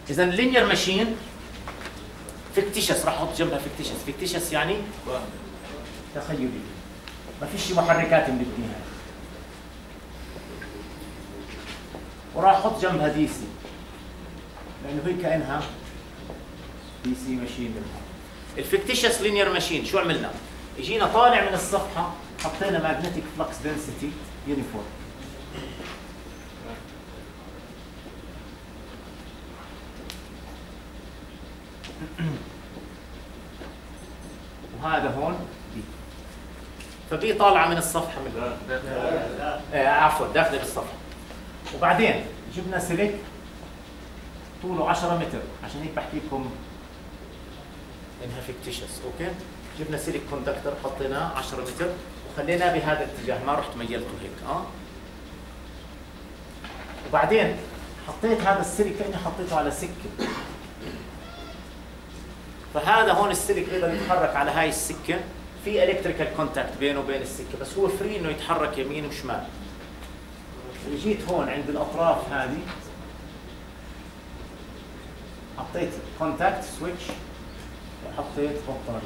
اذا اللينير ماشين فيكتيشس، راح احط جنبها فيكتيشس. فيكتيشس يعني تخيلي، ما فيش محركات بنبنيها. وراح احط جنبها دي سي، لانه هي كانها دي سي ماشين. الفيكتيشس لينير ماشين شو عملنا؟ اجينا طالع من الصفحه حطينا ماجنتيك فلكس دنسيتي يونيفورم. وهذا هون بي، فبي طالعه من الصفحه من عفوا داخله الصفحه. وبعدين جبنا سلك طوله 10 متر، عشان هيك بحكي لكم انها فيكتيشس. اوكي، جبنا سلك كوندكتور حطيناه 10 متر وخليناه بهذا الاتجاه، ما رحت ميلته هيك. وبعدين حطيت هذا السلك كاني حطيته على سكه، فهذا هون السلك بيقدر يتحرك على هاي السكه، في الكتريكال كونتاكت بينه وبين السكه، بس هو فري انه يتحرك يمين وشمال. وجيت هون عند الاطراف هذه حطيت كونتاكت سويتش وحطيت بطاريه.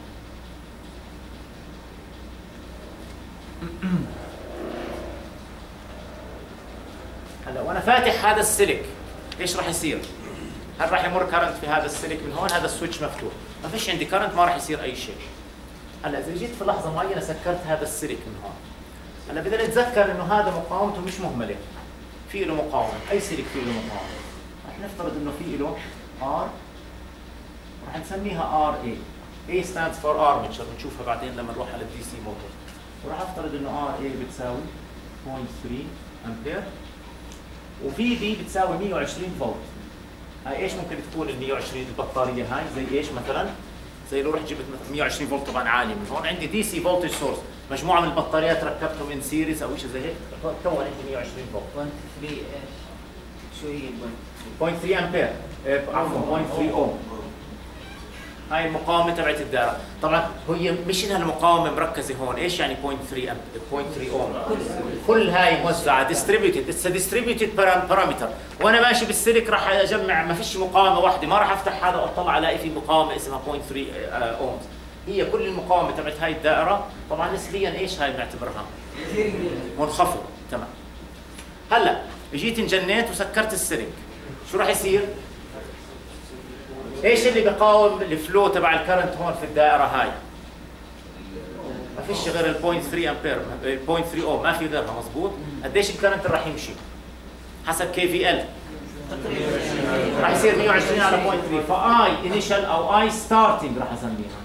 هلا وانا فاتح هذا السلك ايش راح يصير؟ هل راح يمر كرنت في هذا السلك من هون؟ هذا السويتش مفتوح، ما فيش عندي كرنت، ما راح يصير اي شيء. هلا اذا جيت في لحظه معينه سكرت هذا السلك من هون، هلا بدنا نتذكر انه هذا مقاومته مش مهمله، في له مقاومه، اي سلك في له مقاومه. رح نفترض انه في له ار، رح نسميها ار اي. اي stands for armature، بنشوفها بعدين لما نروح على الدي سي موتور. وراح افترض انه ار اي بتساوي 0.3 امبير، وفي بي بتساوي 120 فولت. هاي ايش ممكن تكون ال 120 البطاريه هاي؟ زي ايش مثلا؟ زي لو رحت جبت 120 فولت طبعا عالي، من هون عندي دي سي فولتج سورس، مجموعه من البطاريات ركبتهم ان سيريز او شيء زي هيك، تكون عندي 120 فولت. 0.3 ايش؟ شو هي 0.3 امبير، عفوا 0.3 اوم. هاي المقاومه تبعت الدائره. طبعا هي مش انها المقاومه مركزه هون، ايش يعني 0.3 اوم؟ كل هاي موزعه ديستريبيوتد، اتس ديستريبيوتد بارامتر. وانا ماشي بالسلك راح اجمع، ما فيش مقاومه واحده، ما راح افتح هذا واطلع الاقي في مقاومه اسمها 0.3 اوم. هي كل المقاومه تبعت هاي الدائره طبعا نسبيا ايش هاي بنعتبرها؟ منخفضه. تمام. هلا جيت انجنيت وسكرت السلك، شو راح يصير؟ ايش اللي بيقاوم الفلو تبع الكرنت هون في الدائره هاي؟ ما فيش غير ال 0.3 امبير، 0.3 اوم، ما في غيرها. مضبوط. قديش الكرنت اللي راح يمشي؟ حسب كي في ال راح يصير 120 على 0.3، فاي انيشال او اي ستارتنج راح اسميها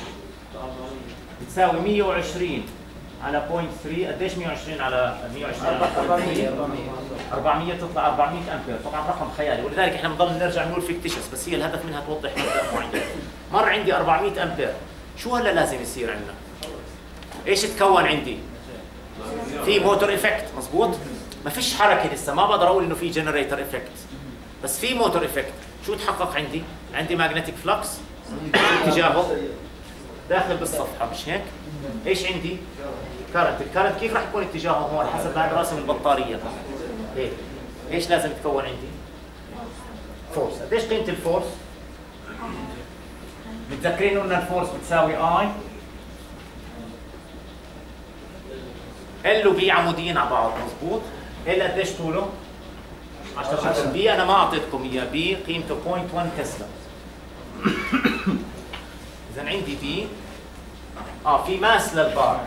بتساوي 120 على 0.3. قديش 120 على 120 على 0.3؟ 400 تطلع 400 امبير. طبعا رقم خيالي، ولذلك احنا بنضل نرجع نقول فيكتيشس، بس هي الهدف منها توضح مبدا معين. مر عندي 400 امبير، شو هلا لازم يصير عندنا؟ ايش تكون عندي؟ في موتور افكت. مضبوط. ما فيش حركه لسه، ما بقدر اقول انه في جنريتور افكت، بس في موتور افكت. شو تحقق عندي؟ عندي ماجنتيك فلكس اتجاهه داخل بالصفحه، مش هيك؟ ايش عندي؟ كارنت. الكارنت كيف راح يكون اتجاهه هون؟ حسب هذا راسم البطاريه. هيك. ايش لازم تكون عندي؟ فورس. قديش قيمه الفورس؟ متذكرين ان الفورس بتساوي اي ال وبي عموديين على بعض. مضبوط. ال قديش طوله؟ 10 متر. بي انا ما اعطيتكم اياه، بي قيمته 0.1 تسلا. اذا عندي بي في ماس للبار،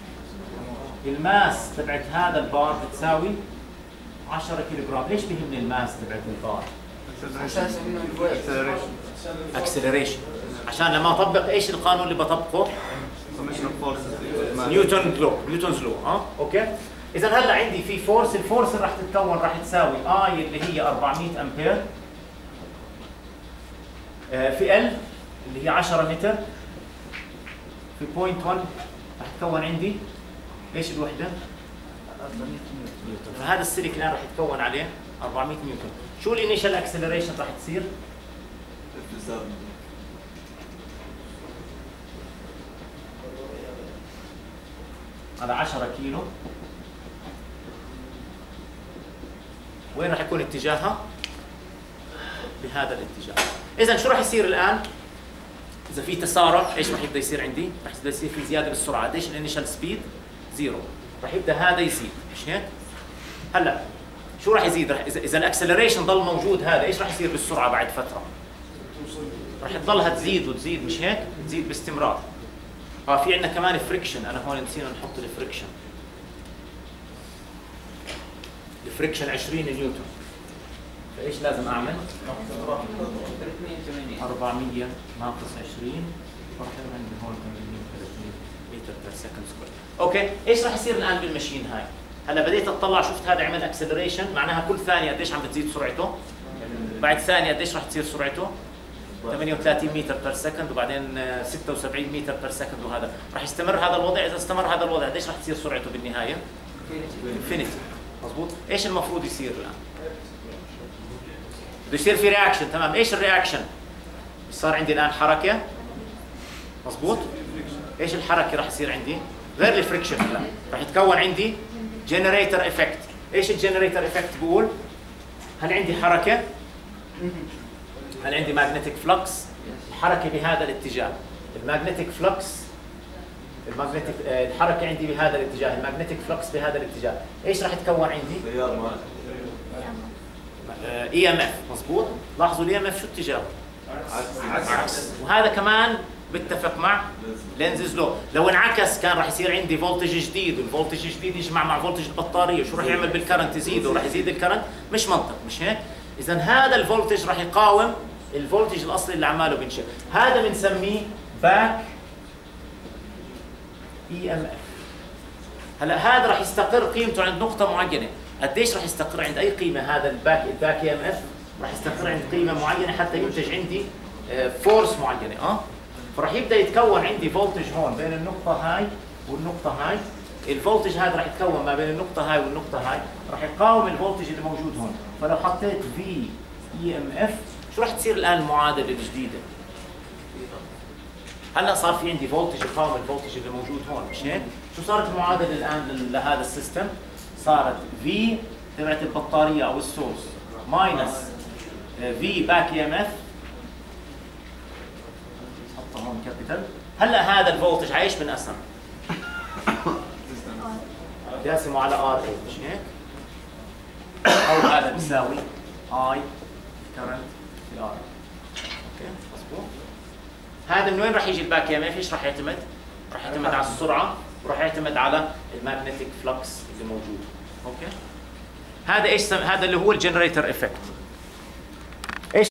الماس تبعت هذا البار بتساوي 10 كيلو جرام. ليش بيهمني الماس تبعت البار؟ اكسلريشن. عشان لما اطبق ايش القانون اللي بطبقه؟ نيوتنز لو. اوكي. اذا هلا عندي في فورس، الفورس اللي راح تتكون راح تساوي اي اللي هي 400 امبير في ال اللي هي 10 متر في 0.1 راح تكون عندي ايش الوحده؟ 400 نيوتن. فهذا السلك الان راح يتكون عليه 400 نيوتن. شو الانيشال اكسلريشن راح تصير؟ على 10 كيلو. وين راح يكون اتجاهها؟ بهذا الاتجاه. اذا شو راح يصير الان؟ اذا في تسارع ايش راح يبدا يصير عندي؟ راح يبدا يصير في زياده بالسرعه. قديش الانيشال سبيد؟ 0. راح يبدا هذا يزيد، مش هيك؟ هلا شو راح يزيد؟ اذا الاكسلريشن ضل موجود هذا، ايش راح يصير بالسرعه بعد فتره؟ راح تضلها تزيد وتزيد، مش هيك؟ تزيد باستمرار. في عندنا كمان فريكشن، انا هون نسينا نحط الفريكشن. الفريكشن 20 نيوتن. فايش لازم اعمل؟ 400 ناقص 20 راح عندي هون 830 متر بير سكند سكوير. اوكي، ايش راح يصير الان بالماشين هاي؟ هلا بديت اطلع، شفت هذا عمل اكسلريشن، معناها كل ثانيه قديش عم بتزيد سرعته؟ بعد ثانيه قديش راح تصير سرعته؟ 38 متر بير سكند، وبعدين 76 متر بير سكند، وهذا راح يستمر هذا الوضع. اذا استمر هذا الوضع قديش راح تصير سرعته بالنهايه؟ انفينيتي. مضبوط. ايش المفروض يصير الان؟ بده يصير في رياكشن. تمام. ايش الرياكشن؟ صار عندي الان حركه. مضبوط. ايش الحركه راح يصير عندي؟ غير الفريكشن. هلا راح يتكون عندي جنريتر افكت. ايش الجنريتر افكت بقول؟ هل عندي حركه؟ هل عندي ماجنتيك فلكس؟ الحركه بهذا الاتجاه. الماجنتيك فلكس، الحركه عندي بهذا الاتجاه، الماجنتيك فلكس بهذا الاتجاه. ايش راح يتكون عندي؟ اي ام اف. مضبوط. لاحظوا الاي ام اف شو اتجاهه؟ عكس. وهذا كمان بيتفق مع لينزز لو. لو انعكس كان راح يصير عندي فولتج جديد، والفولتج الجديد يجمع مع فولتج البطاريه، شو راح يعمل بالكرنت؟ يزيد، وراح يزيد الكرنت. مش منطق، مش هيك؟ اذا هذا الفولتج راح يقاوم الفولتج الاصلي اللي عماله بينشئ. هذا بنسميه باك اي ام اف. هلا هذا راح يستقر قيمته عند نقطه معينه. قديش راح يستقر عند اي قيمه؟ هذا الباك اي ام اف راح يستقر عند قيمه معينه حتى ينتج عندي فورس معينه. فراح يبدا يتكون عندي فولتج هون بين النقطه هاي والنقطه هاي. الفولتج هذا راح يتكون ما بين النقطه هاي والنقطه هاي، راح يقاوم الفولتج اللي موجود هون. فلو حطيت في اي ام اف، شو راح تصير الان المعادله الجديده؟ هلا صار في عندي فولتج يقاوم الفولتج اللي موجود هون، مش هيك؟ شو صارت المعادله الان لهذا السيستم؟ صارت في تبعت البطاريه او السورس ماينس في باك اي ام اف. حطها هون كابيتال. هلا هذا الفولتج عايش بنقسم قاسمه على ار اي، مش هيك؟ او هذا بيساوي اي كرنت في ار. اوكي مضبوط. هذا من وين راح يجي الباك ام اف؟ ايش راح يعتمد؟ راح يعتمد على السرعه، وراح يعتمد على الماجنتيك فلكس اللي موجود. اوكي. هذا ايش هذا اللي هو الجنريتر افكت.